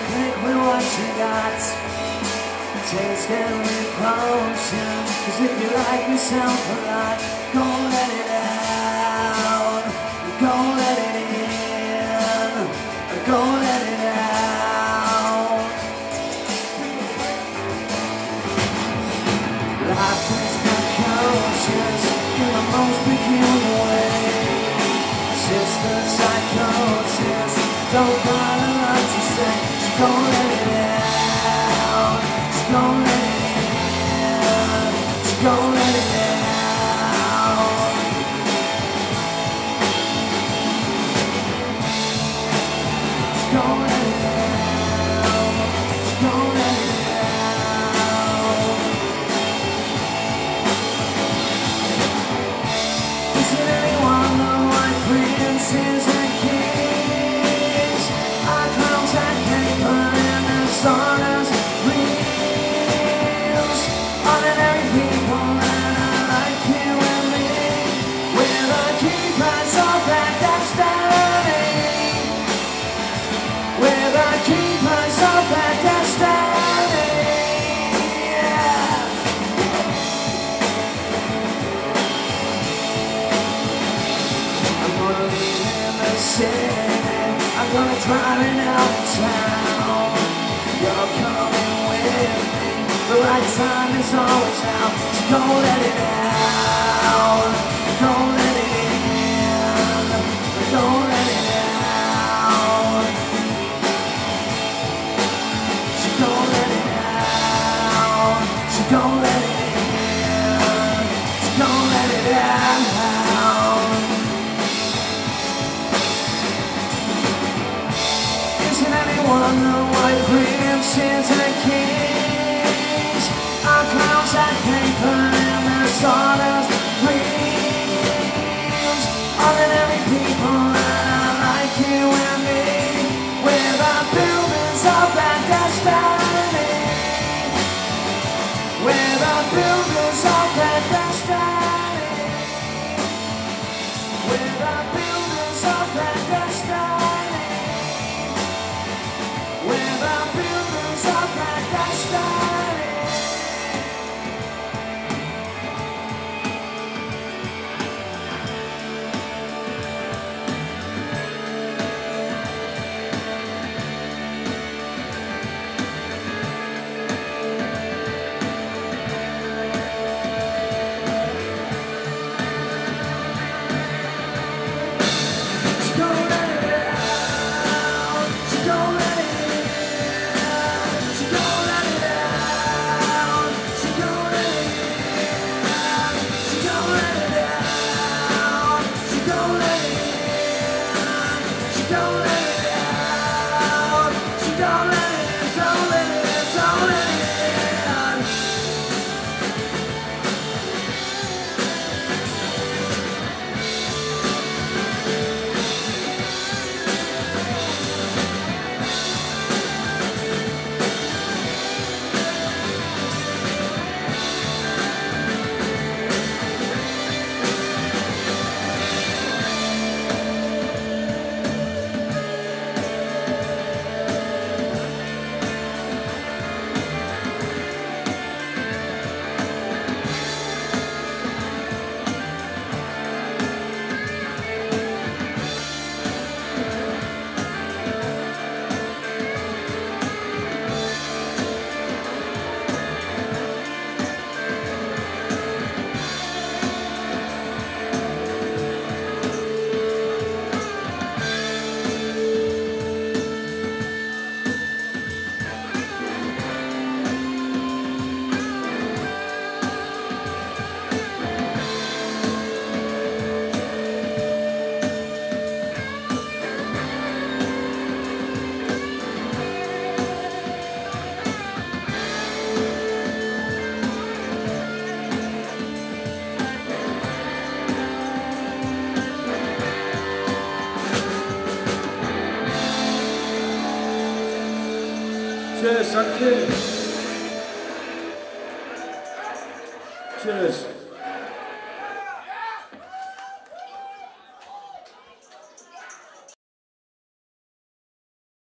click with what you got. Taste every potion. 'Cause if you like yourself a lot, go let it out. Go let it in. Go let it out. Life is precocious in the most peculiar way. Sister psychosis, don't bother what you say. Just go let it out. Just go let it in. Just go let it out. Just go let it out. Just go let it out. Isn't anyone the white princes and kings? Our clowns that caper in their sawdust reels. Ordinary people that are like you and me. We're the keepers of that destiny. We're the keepers of that destiny. Yeah. I'm gonna leave in the city. I'm gonna drive it out of town. You're coming with me. The right time is always now. So go let it out. Go let it in. Go let it out. So go let it out. So go let it in. So go let it out. Isn't anyone the white princes and kings? Our clowns that caper in their sawdust reels. Ordinary people that are like you and me. We're the builders of that destiny. We're the builders of that destiny. We're the builders of that destiny. We're the builders of that destiny. Just go let it out. Just go let it in. Just go let it out. Just go let it in. Just go let it out. Just go let it in. Just go let it out. Just don't let it in. Don't let it in. Don't let it in. Cheers, thank you. Cheers.